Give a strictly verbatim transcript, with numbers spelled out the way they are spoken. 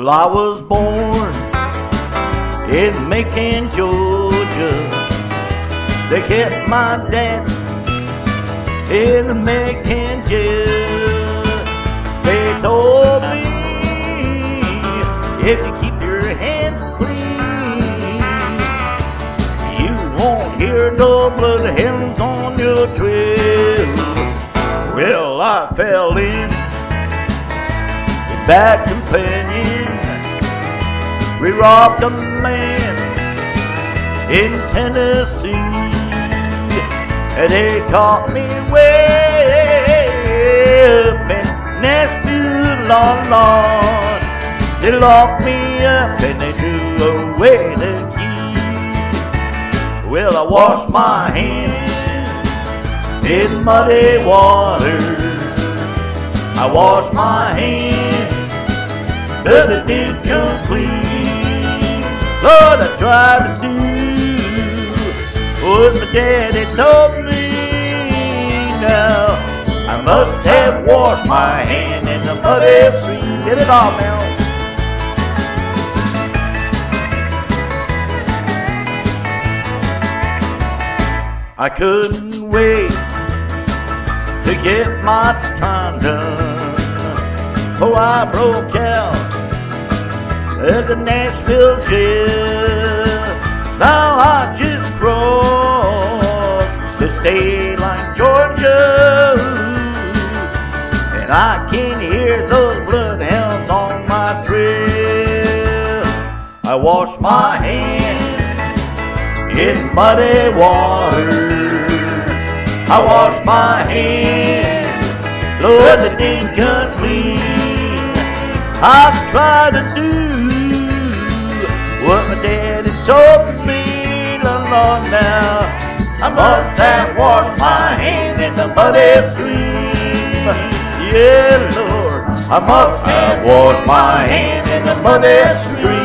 Well, I was born in Macon, Georgia. They kept my dad in the Macon jail. They told me, if you keep your hands clean, you won't hear no bloodhounds on your trail. Well, I fell in with bad companions. We robbed a man in Tennessee, and they caught me way up in Nashville, Lord, Lord. They locked me up and they threw away the key. Well, I washed my hands in muddy water. I washed my hands, but they didn't come clean. Lord, I tried to do what my daddy told me. Now I must have washed my hand in the muddy stream. Get it all now. I couldn't wait to get my time done, so I broke out at the Nashville jail. Now I just crossed the state line, Georgia, and I can hear those bloodhounds on my trail. I wash my hands in muddy water. I wash my hands, Lord, they didn't come clean. I've tried to do what my daddy told me, Lord, now I must have washed my hand in the muddy stream. Yeah, Lord, I must have washed my hands in the muddy stream.